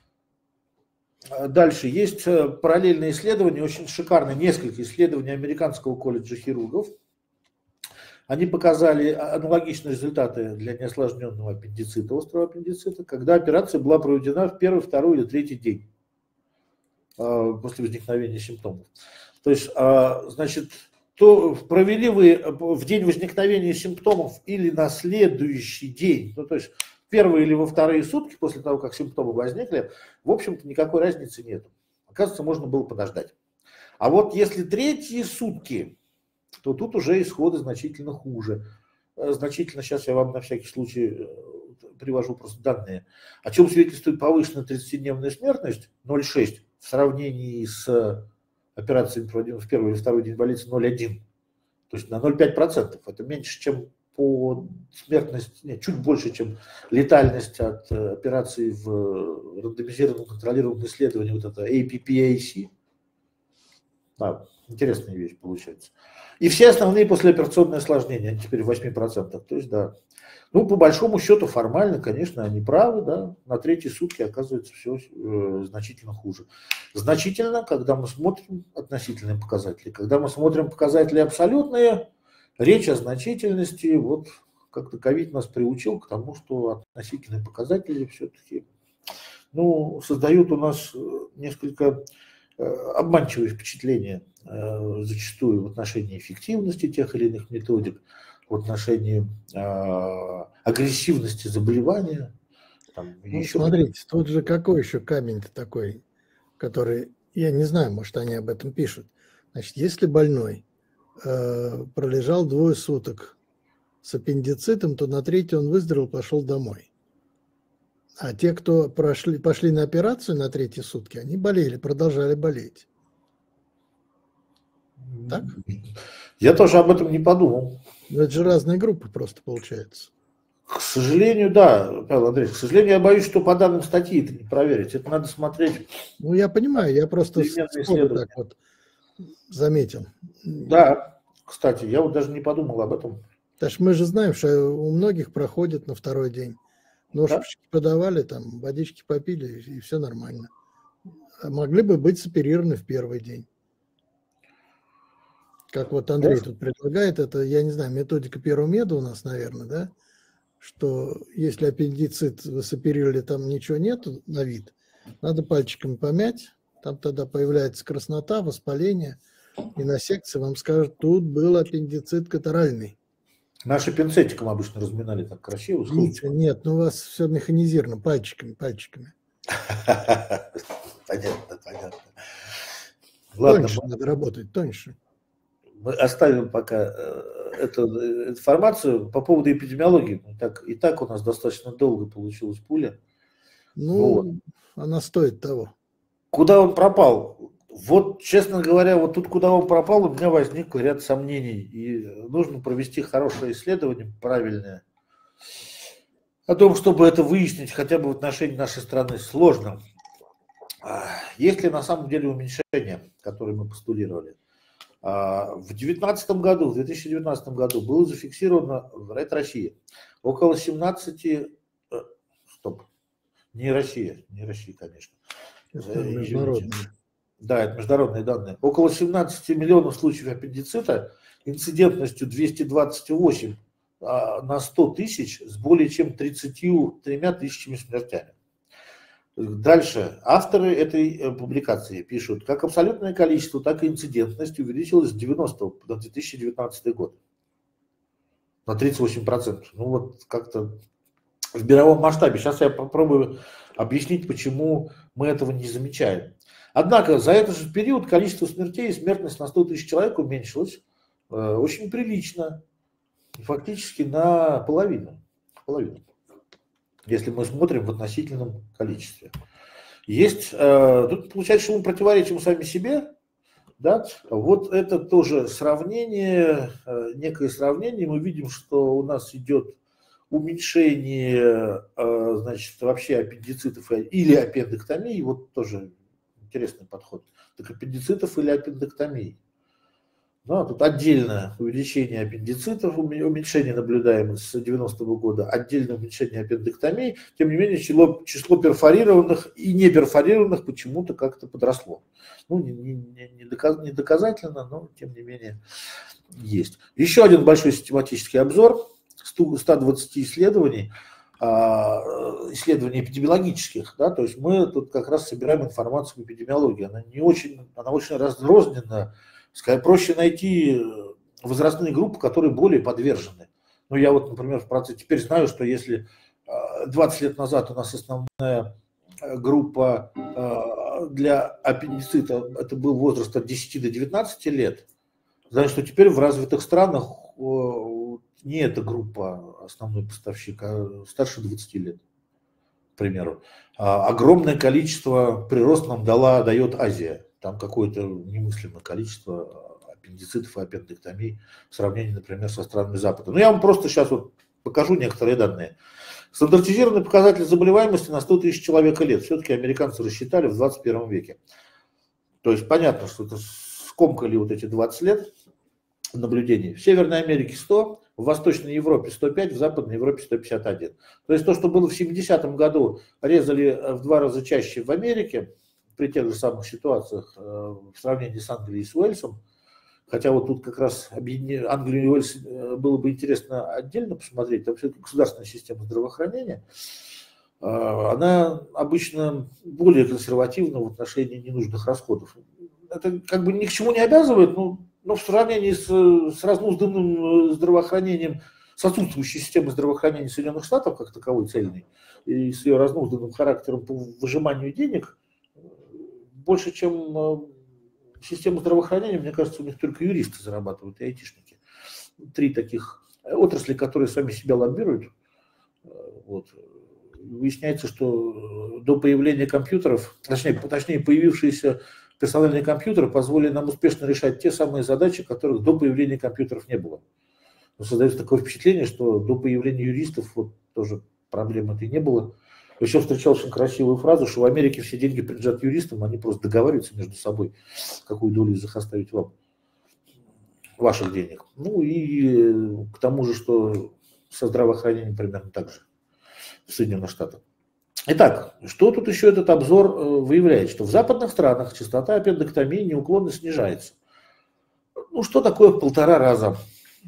Дальше есть параллельные исследования, очень шикарные, несколько исследований Американского колледжа хирургов. Они показали аналогичные результаты для неосложненного аппендицита, острого аппендицита, когда операция была проведена в первый, второй или третий день после возникновения симптомов. То есть, значит, то провели вы в день возникновения симптомов или на следующий день, ну, то есть в первые или во вторые сутки после того, как симптомы возникли, в общем-то никакой разницы нет. Оказывается, можно было подождать. А вот если третьи сутки, то тут уже исходы значительно хуже. Значительно, сейчас я вам на всякий случай привожу просто данные, о чем свидетельствует повышенная тридцатидневная смертность ноль целых шесть десятых в сравнении с операцией, проводимой в первый или второй день больницы, ноль целых одна десятая. То есть на ноль целых пять десятых процента. Это меньше, чем по смертности, нет, чуть больше, чем летальность от операции в рандомизированном контролируемом исследовании, вот это эй пи пи эй си. Да, интересная вещь получается. И все основные послеоперационные осложнения, они теперь в восьми процентах. То есть, да. Ну, по большому счету, формально, конечно, они правы, да. На третьи сутки оказывается все э, значительно хуже. Значительно, когда мы смотрим относительные показатели. Когда мы смотрим показатели абсолютные, речь о значительности, вот как-то ковид нас приучил к тому, что относительные показатели все-таки, ну, создают у нас несколько обманчивые впечатления зачастую в отношении эффективности тех или иных методик, в отношении агрессивности заболевания. Там, ну, еще смотрите, тут же какой еще камень-то такой, который, я не знаю, может, они об этом пишут. Значит, если больной э, пролежал двое суток с аппендицитом, то на третий он выздоровел, пошел домой. А те, кто прошли, пошли на операцию на третьи сутки, они болели, продолжали болеть. Так? Я тоже об этом не подумал. Но это же разные группы просто получается. К сожалению, да, Павел Андреевич, к сожалению, я боюсь, что по данным статьи это не проверить. Это надо смотреть. Ну, я понимаю, я просто так вот заметил. Да, кстати, я вот даже не подумал об этом. Потому что мы же знаем, что у многих проходит на второй день. Ножички да? подавали, там, водички попили, и все нормально. А могли бы быть соперированы в первый день. Как вот Андрей тут предлагает, это, я не знаю, методика первого меда у нас, наверное, да? Что если аппендицит вы соперировали, там ничего нету на вид, надо пальчиками помять, там тогда появляется краснота, воспаление, и на секции вам скажут, тут был аппендицит катаральный. Наши пинцетиком обычно разминали так красиво. Нет, нет, ну у вас все механизировано, пальчиками, пальчиками. Понятно, понятно. Ладно, тоньше надо работать, тоньше. Мы оставим пока эту информацию по поводу эпидемиологии. Так, и так у нас достаточно долго получилась пуля. Ну, вот. Она стоит того. Куда он пропал? Вот, честно говоря, вот тут, куда он пропал, у меня возник ряд сомнений. И нужно провести хорошее исследование, правильное, о том, чтобы это выяснить хотя бы в отношении нашей страны, сложно. Есть ли на самом деле уменьшение, которое мы постулировали? В две тысячи девятнадцатом году, в две тысячи девятнадцатом году было зафиксировано в России около семнадцати, стоп, не Россия, не Россия, конечно. Это международные. Да, это международные данные. Около семнадцати миллионов случаев аппендицита инцидентностью двести двадцать восемь на сто тысяч с более чем тридцатью тремя тысячами смертями. Дальше. Авторы этой публикации пишут, как абсолютное количество, так и инцидентность увеличилась с девяностого на две тысячи девятнадцатый год. На тридцать восемь процентов. Ну вот как-то в мировом масштабе. Сейчас я попробую объяснить, почему мы этого не замечаем. Однако за этот же период количество смертей и смертность на сто тысяч человек уменьшилось э, очень прилично. Фактически на половину. половину. Если мы смотрим в относительном количестве. Есть, э, тут получается, что мы противоречим сами себе, да? Вот это тоже сравнение, э, некое сравнение, мы видим, что у нас идет уменьшение, э, значит, вообще аппендицитов или аппендэктомии, вот тоже интересный подход, так аппендицитов или аппендэктомии. Ну, тут отдельное увеличение аппендицитов, уменьшение наблюдаем с девяностого года, отдельное уменьшение аппендэктомии. Тем не менее, число, число перфорированных и не перфорированных почему-то как-то подросло. Ну, не, не, не, доказ, не доказательно, но тем не менее есть. Еще один большой систематический обзор ста двадцати исследований, исследований эпидемиологических, да, то есть мы тут как раз собираем информацию в эпидемиологии. Она не очень, она очень разрознена. Сказать, проще найти возрастные группы, которые более подвержены. Ну, я вот, например, в процессе теперь знаю, что если двадцать лет назад у нас основная группа для аппендицита, это был возраст от десяти до девятнадцати лет, знаю, что теперь в развитых странах не эта группа основной поставщик, а старше двадцати лет, к примеру. Огромное количество прирост нам дала, дает Азия. Там какое-то немыслимое количество аппендицитов и аппендэктомий в сравнении, например, со странами Запада. Ну, я вам просто сейчас вот покажу некоторые данные. Стандартизированный показатель заболеваемости на сто тысяч человека лет. Все-таки американцы рассчитали в двадцать первом веке. То есть понятно, что это скомкали вот эти двадцать лет наблюдений. В Северной Америке сто, в Восточной Европе сто пять, в Западной Европе сто пятьдесят один. То есть то, что было в семидесятом году, резали в два раза чаще в Америке, при тех же самых ситуациях в сравнении с Англией и с Уэльсом, хотя вот тут как раз Англию и Уэльс было бы интересно отдельно посмотреть, там все-таки государственная система здравоохранения, она обычно более консервативна в отношении ненужных расходов. Это как бы ни к чему не обязывает, но, но в сравнении с, с разнузданным здравоохранением, с отсутствующей системой здравоохранения Соединенных Штатов, как таковой цельной, и с ее разнузданным характером по выжиманию денег, больше, чем систему здравоохранения, мне кажется, у них только юристы зарабатывают и айтишники. Три таких отрасли, которые сами себя лоббируют. Вот. Выясняется, что до появления компьютеров, точнее, точнее появившиеся персональные компьютеры позволили нам успешно решать те самые задачи, которых до появления компьютеров не было. Но создается такое впечатление, что до появления юристов вот тоже проблем этой не было. Еще встречал очень красивую фразу, что в Америке все деньги принадлежат юристам, они просто договариваются между собой, какую долю из них оставить вам, ваших денег. Ну и к тому же, что со здравоохранением примерно так же в Соединенных Штатах. Итак, что тут еще этот обзор выявляет? Что в западных странах частота аппендэктомии неуклонно снижается. Ну, что такое в полтора раза?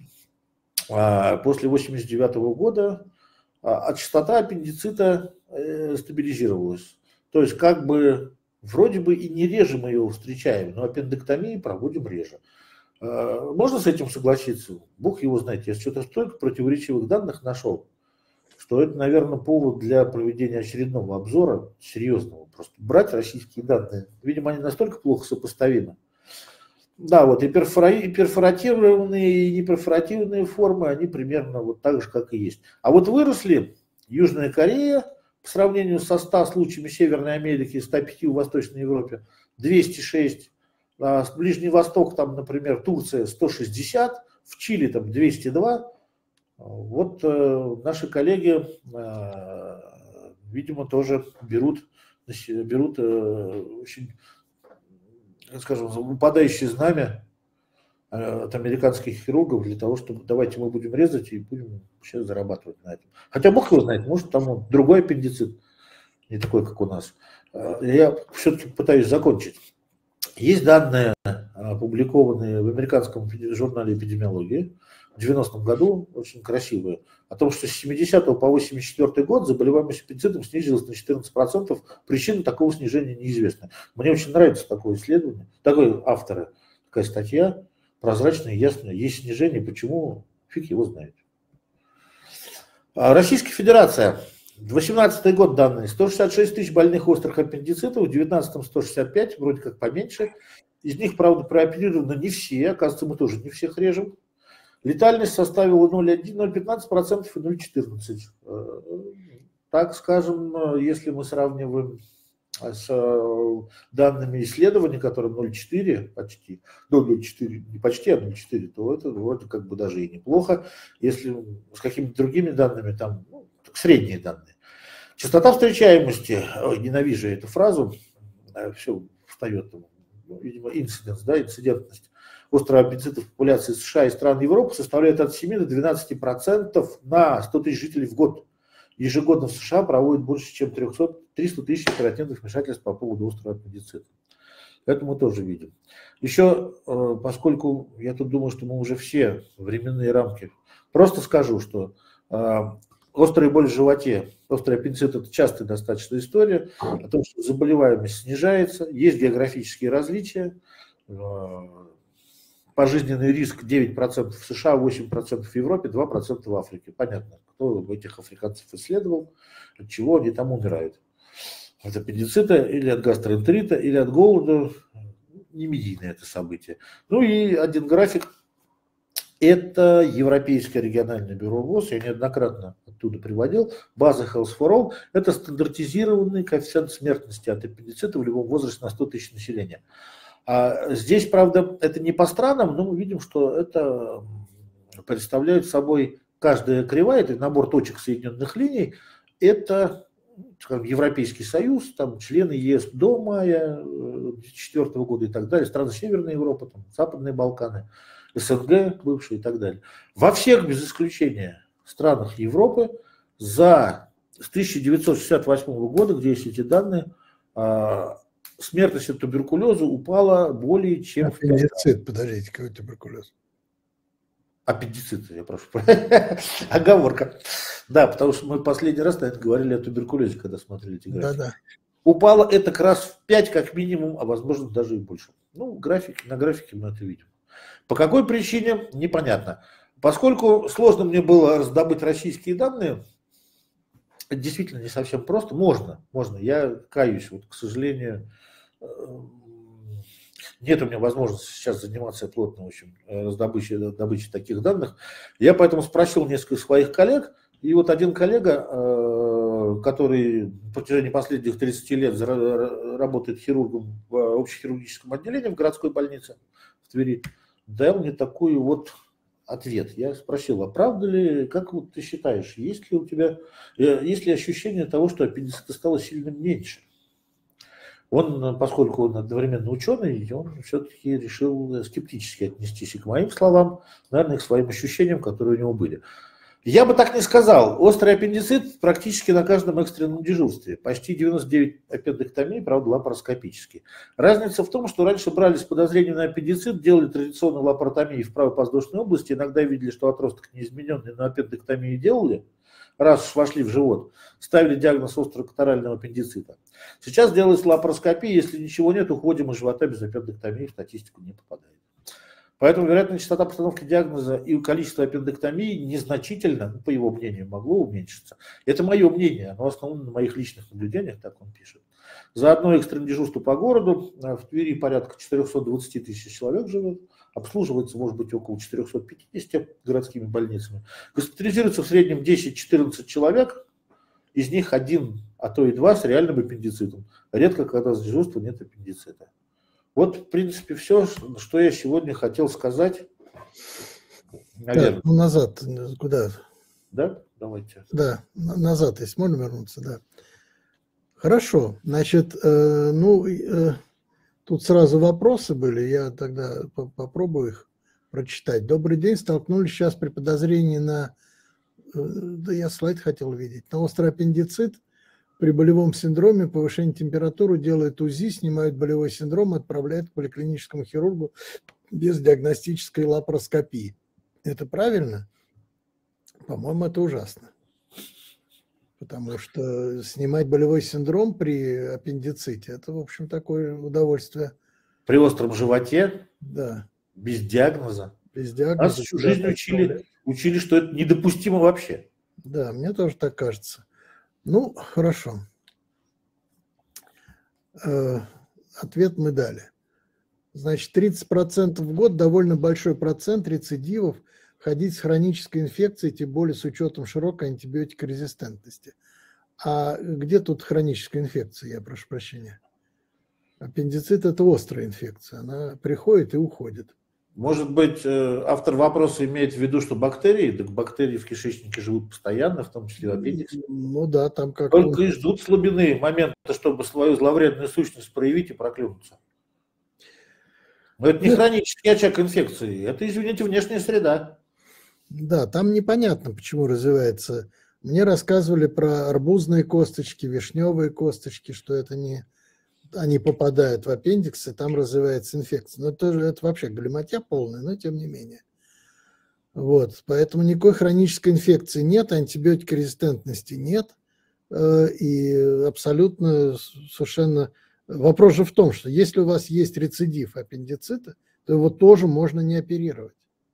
После восемьдесят девятого года а частота аппендицита стабилизировалась. То есть, как бы, вроде бы и не реже мы его встречаем, но аппендэктомии проводим реже. Можно с этим согласиться? Бог его знает. Я что-то столько противоречивых данных нашел, что это, наверное, повод для проведения очередного обзора, серьезного. Просто брать российские данные. Видимо, они настолько плохо сопоставимы. Да, вот и, перфора... и перфоратированные, и неперфоративные формы, они примерно вот так же, как и есть. А вот выросли Южная Корея, по сравнению со ста случаями Северной Америки и ста пяти в Восточной Европе, двести шесть. А Ближний Восток, там, например, Турция сто шестьдесят, в Чили там двести два. Вот э, наши коллеги, э, видимо, тоже берут, берут э, очень, скажем, упадающее знамя э, от американских хирургов для того, чтобы давайте мы будем резать и будем сейчас зарабатывать на этом. Хотя Бог его знает, может там он, другой аппендицит, не такой, как у нас. Э, я все-таки пытаюсь закончить. Есть данные, опубликованные в американском журнале эпидемиологии в девяностом году, очень красивые, о том, что с семидесятого по восемьдесят четвёртый год заболеваемость аппендицитом снизилась на четырнадцать процентов. Причина такого снижения неизвестна. Мне очень нравится такое исследование, такой автор, такая статья, прозрачная, ясная. Есть снижение, почему, фиг его знает. Российская Федерация. восемнадцатый год данные. сто шестьдесят шесть тысяч больных острых аппендицитов, в девятнадцатом сто шестьдесят пять, вроде как поменьше. Из них, правда, прооперированы не все, оказывается, мы тоже не всех режем. Летальность составила ноль целых одна десятая — ноль целых пятнадцать процентов и ноль целых четырнадцать процентов. Так скажем, если мы сравниваем с данными исследований, которые ноль целых четыре десятых почти, до ноль целых четыре десятых, не почти, а ноль целых четыре десятых, то это вроде как бы даже и неплохо. Если с какими-то другими данными, там, ну, средние данные. Частота встречаемости, ой, ненавижу эту фразу, все встает, ну, видимо, инциденс, да, инцидентность острого аппендицита в популяции США и стран Европы составляет от семи до двенадцати процентов на сто тысяч жителей в год. Ежегодно в США проводят больше, чем триста тысяч оперативных вмешательств по поводу острого аппендицита. Это мы тоже видим. Еще, поскольку я тут думаю, что мы уже все временные рамки, просто скажу, что острая боль в животе, острый аппендицит – это частая достаточно история о том, что заболеваемость снижается, есть географические различия, пожизненный риск девять процентов в США, восемь процентов в Европе, два процента в Африке. Понятно, кто этих африканцев исследовал, от чего они там умирают. От аппендицита или от гастроэнтерита, или от голода. Не медийное это событие. Ну и один график. Это Европейское региональное бюро ВОЗ, я неоднократно оттуда приводил, база Health for All, это стандартизированный коэффициент смертности от аппендицита в любом возрасте на сто тысяч населения. А здесь, правда, это не по странам, но мы видим, что это представляет собой каждая кривая, это набор точек соединенных линий, это, скажем, Европейский Союз, там члены ЕС до мая две тысячи четвёртого года и так далее, страны Северной Европы, там, Западные Балканы, СНГ бывшие и так далее. Во всех, без исключения, странах Европы за с тысяча девятьсот шестьдесят восьмого года, где есть эти данные, смертность от туберкулеза упала более чем... Аппендицит, подождите, какой туберкулез? Аппендицит, я прошу. Оговорка. Да, потому что мы последний раз, наверное, говорили о туберкулезе, когда смотрели эти графики. Да, да. Упало это как раз в пять как минимум, а возможно даже и больше. Ну, графики, на графике мы это видим. По какой причине, непонятно. Поскольку сложно мне было раздобыть российские данные, это действительно не совсем просто. Можно, можно. Я каюсь, вот, к сожалению, нет у меня возможности сейчас заниматься плотно, в общем, раздобычей, добычей таких данных. Я поэтому спросил несколько своих коллег, и вот один коллега, который в протяжении последних тридцати лет работает хирургом в общехирургическом отделении в городской больнице в Твери, дал мне такой вот ответ. Я спросил, а правда ли, как вот ты считаешь, есть ли у тебя, есть ли ощущение того, что аппендицита стало сильно меньше? Он, поскольку он одновременно ученый, он все-таки решил скептически отнестись и к моим словам, наверное, и к своим ощущениям, которые у него были. Я бы так не сказал. Острый аппендицит практически на каждом экстренном дежурстве. Почти девяносто девять аппендэктомий, правда, лапароскопические. Разница в том, что раньше брали с подозрением на аппендицит, делали традиционную лапаротомию в правой подвздошной области, иногда видели, что отросток неизмененный, но аппендэктомию делали, раз уж вошли в живот, ставили диагноз острокатарального аппендицита. Сейчас делается лапароскопия, если ничего нет, уходим из живота без аппендэктомии, в статистику не попадает. Поэтому вероятная частота постановки диагноза и количество аппендэктомий незначительно, по его мнению, могло уменьшиться. Это мое мнение, оно основано на моих личных наблюдениях, так он пишет. За одно экстренное дежурство по городу в Твери порядка четырехсот двадцати тысяч человек живет, обслуживается, может быть, около четырехсот пятидесяти городскими больницами. Госпитализируется в среднем десять-четырнадцать человек, из них один, а то и два с реальным аппендицитом. Редко, когда с дежурства нет аппендицита. Вот, в принципе, все, что я сегодня хотел сказать. Наверное. Так, ну назад, куда? Да, давайте. Да, назад, если можно вернуться, да. Хорошо, значит, э, ну, э, тут сразу вопросы были, я тогда по попробую их прочитать. Добрый день, столкнулись сейчас при подозрении на, э, да я слайд хотел видеть, на острый аппендицит. При болевом синдроме повышение температуры делают УЗИ, снимают болевой синдром, отправляют к поликлиническому хирургу без диагностической лапароскопии. Это правильно? По-моему, это ужасно. Потому что снимать болевой синдром при аппендиците – это, в общем, такое удовольствие. При остром животе? Да. Без диагноза? Без диагноза. Нас всю жизнь учили, учили, что это недопустимо вообще. Да, мне тоже так кажется. Ну, хорошо. Э, ответ мы дали. Значит, тридцать процентов в год довольно большой процент рецидивов ходить с хронической инфекцией, тем более с учетом широкой антибиотикорезистентности. А где тут хроническая инфекция, я прошу прощения? Аппендицит – это острая инфекция, она приходит и уходит. Может быть, автор вопроса имеет в виду, что бактерии, так бактерии в кишечнике живут постоянно, в том числе в аппендиксе. Ну да, там как-то... Только и ждут слабины момента, чтобы свою зловредную сущность проявить и проклюнуться. Но это не хронический очаг инфекции, это, извините, внешняя среда. Да, там непонятно, почему развивается. Мне рассказывали про арбузные косточки, вишневые косточки, что это не... Они попадают в аппендикс, и там развивается инфекция. Но это, это вообще галиматья полная, но тем не менее. Вот, поэтому никакой хронической инфекции нет, антибиотикорезистентности нет. И абсолютно совершенно... Вопрос же в том, что если у вас есть рецидив аппендицита, то его тоже можно не оперировать.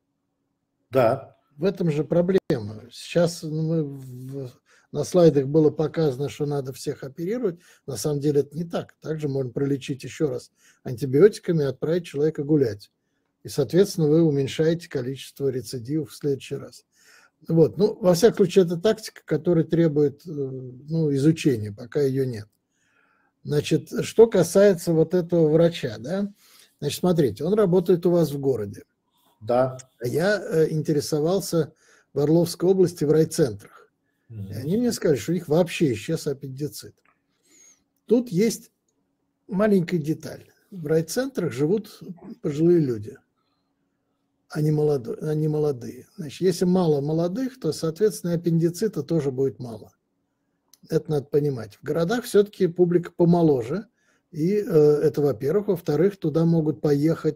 Да. В этом же проблема. Сейчас мы в... На слайдах было показано, что надо всех оперировать. На самом деле это не так. Также можно пролечить еще раз антибиотиками и отправить человека гулять. И, соответственно, вы уменьшаете количество рецидивов в следующий раз. Вот. Ну, во всяком случае, это тактика, которая требует ну, изучения, пока ее нет. Значит, что касается вот этого врача, да? Значит, смотрите, он работает у вас в городе. Да. Я интересовался в Орловской области в райцентрах. И они мне сказали, что у них вообще исчез аппендицит. Тут есть маленькая деталь. В райцентрах живут пожилые люди. Они молодые. Они молодые. Значит, если мало молодых, то, соответственно, аппендицита тоже будет мало. Это надо понимать. В городах все-таки публика помоложе. И э, это, во-первых. Во-вторых, туда могут поехать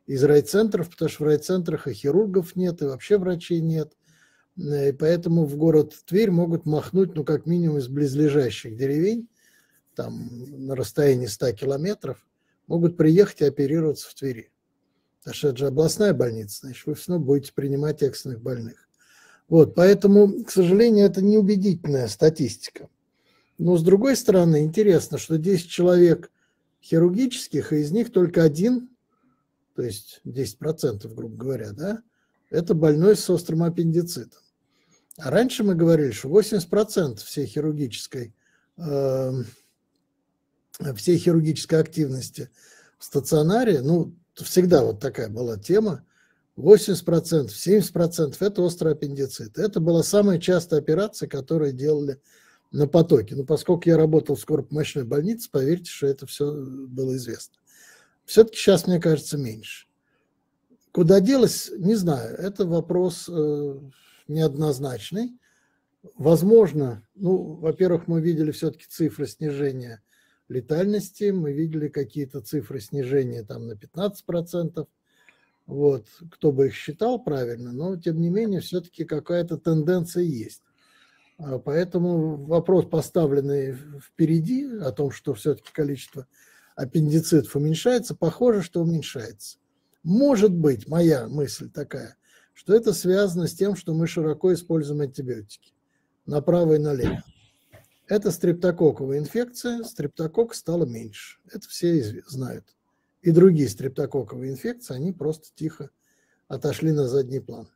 из райцентров, потому что в райцентрах и хирургов нет, и вообще врачей нет. И поэтому в город Тверь могут махнуть, ну, как минимум, из близлежащих деревень, там, на расстоянии ста километров, могут приехать и оперироваться в Твери. Потому что это же областная больница, значит, вы все равно будете принимать экстренных больных. Вот, поэтому, к сожалению, это неубедительная статистика. Но, с другой стороны, интересно, что десять человек хирургических, и из них только один, то есть десять процентов, грубо говоря, да, это больной с острым аппендицитом. А раньше мы говорили, что восемьдесят процентов всей хирургической, э, всей хирургической активности в стационаре, ну, всегда вот такая была тема, восемьдесят процентов, семьдесят процентов это острый аппендицит. Это была самая частая операция, которую делали на потоке. Но поскольку я работал в скоропомощной больнице, поверьте, что это все было известно. Все-таки сейчас, мне кажется, меньше. Куда делось, не знаю. Это вопрос э, неоднозначный. Возможно, ну, во-первых, мы видели все-таки цифры снижения летальности, мы видели какие-то цифры снижения там на пятнадцать процентов. Вот, кто бы их считал правильно, но тем не менее все-таки какая-то тенденция есть. Поэтому вопрос, поставленный впереди, о том, что все-таки количество аппендицитов уменьшается, похоже, что уменьшается. Может быть, моя мысль такая, что это связано с тем, что мы широко используем антибиотики направо и налево. Это стрептококковая инфекция, стрептококк стало меньше. Это все знают. И другие стрептококковые инфекции, они просто тихо отошли на задний план.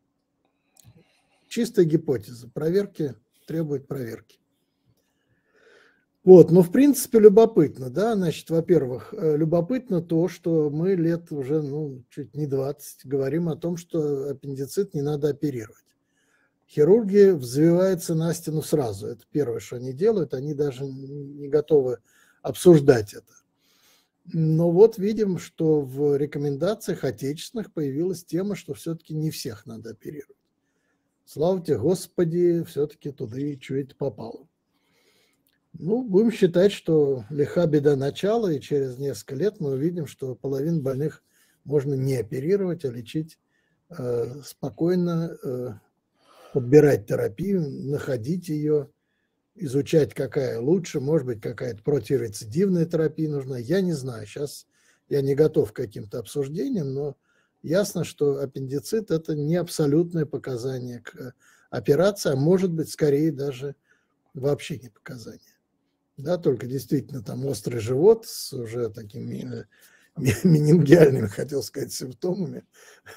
Чистая гипотеза. Проверки требуют проверки. Вот, но в принципе любопытно, да, значит, во-первых, любопытно то, что мы лет уже, ну, чуть не двадцать говорим о том, что аппендицит не надо оперировать. Хирурги взвиваются на стену сразу. Это первое, что они делают, они даже не готовы обсуждать это. Но вот видим, что в рекомендациях отечественных появилась тема, что все-таки не всех надо оперировать. Слава тебе, Господи, все-таки туда и чуть попало. Ну, будем считать, что лиха беда начала, и через несколько лет мы увидим, что половину больных можно не оперировать, а лечить э, спокойно, э, подбирать терапию, находить ее, изучать, какая лучше, может быть, какая-то противорецидивная терапия нужна. Я не знаю, сейчас я не готов к каким-то обсуждениям, но ясно, что аппендицит – это не абсолютное показание к операции, а может быть, скорее даже вообще не показание. Да, только действительно там острый живот с уже такими менингиальными, хотел сказать, симптомами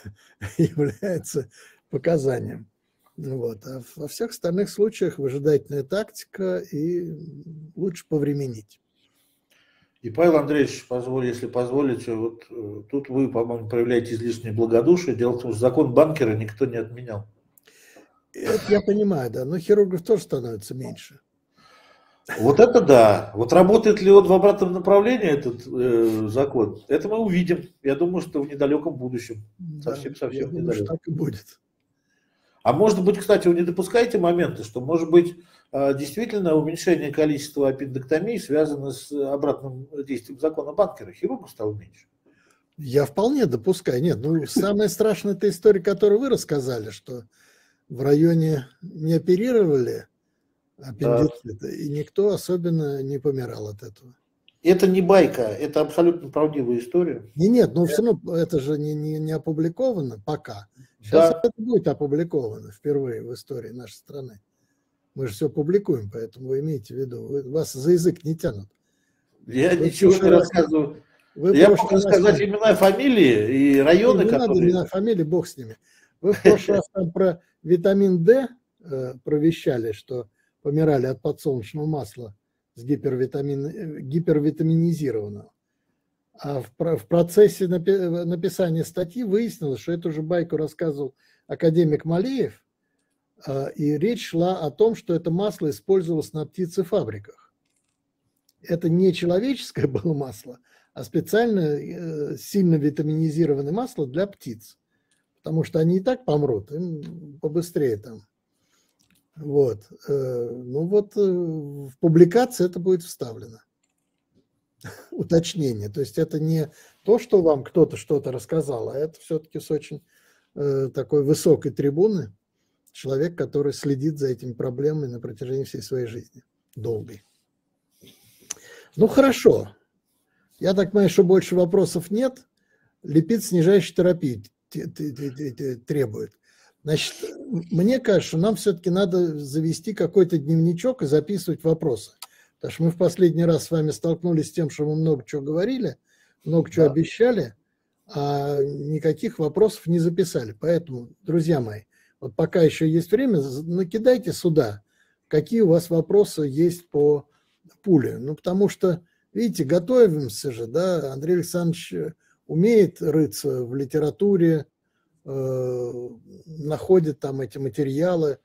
является показанием. Вот. А во всех остальных случаях выжидательная тактика и лучше повременить. И, Павел Андреевич, позволь, если позволите, вот тут вы, по-моему, проявляете излишнее благодушие. Дело в том, что закон Банкера никто не отменял. Это я понимаю, да, но хирургов тоже становится меньше. Вот это да. Вот работает ли он в обратном направлении, этот э, закон, это мы увидим. Я думаю, что в недалеком будущем. Совсем-совсем да, недалеком. Так и будет. А может быть, кстати, вы не допускаете моменты, что может быть действительно уменьшение количества аппендэктомий связано с обратным действием закона Банкера? Хирургов стало меньше. Я вполне допускаю. Нет, ну самая страшная эта история, которую вы рассказали, что в районе не оперировали аппендицит, да. И никто особенно не помирал от этого. Это не байка, это абсолютно правдивая история. Не, нет, но все равно это же не, не, не опубликовано пока. Сейчас да. Это будет опубликовано впервые в истории нашей страны. Мы же все публикуем, поэтому вы имейте в виду, вы, вас за язык не тянут. Я вы ничего не рассказываю. Вы Я могу рассказать имена, фамилии и районы, не которые... надо имена, фамилии, бог с ними. Вы в прошлый раз там про витамин D э, провещали, что помирали от подсолнечного масла с гипервитамин, гипервитаминизированного. А в, в процессе напи, написания статьи выяснилось, что эту же байку рассказывал академик Малеев, э, и речь шла о том, что это масло использовалось на птицефабриках. Это не человеческое было масло, а специально э, сильно витаминизированное масло для птиц. Потому что они и так помрут, им побыстрее там. Вот. Ну вот в публикации это будет вставлено. уточнение. То есть это не то, что вам кто-то что-то рассказал, а это все-таки с очень э, такой высокой трибуны человек, который следит за этими проблемами на протяжении всей своей жизни, долгой. Ну, хорошо. Я так понимаю, что больше вопросов нет. Липид снижающей терапии требует. Значит, мне кажется, что нам все-таки надо завести какой-то дневничок и записывать вопросы. Потому что мы в последний раз с вами столкнулись с тем, что мы много чего говорили, много чего да. обещали, а никаких вопросов не записали. Поэтому, друзья мои, вот пока еще есть время, накидайте сюда, какие у вас вопросы есть по пуле. Ну, потому что, видите, готовимся же, да, Андрей Александрович умеет рыться в литературе, э, находит там эти материалы.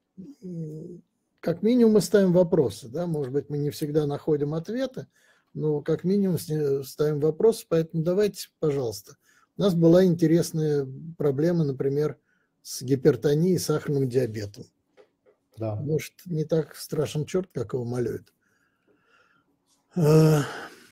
Как минимум мы ставим вопросы, да, может быть, мы не всегда находим ответы, но как минимум ставим вопросы, поэтому давайте, пожалуйста. У нас была интересная проблема, например, с гипертонией и сахарным диабетом. Да. Может, не так страшен черт, как его малюют.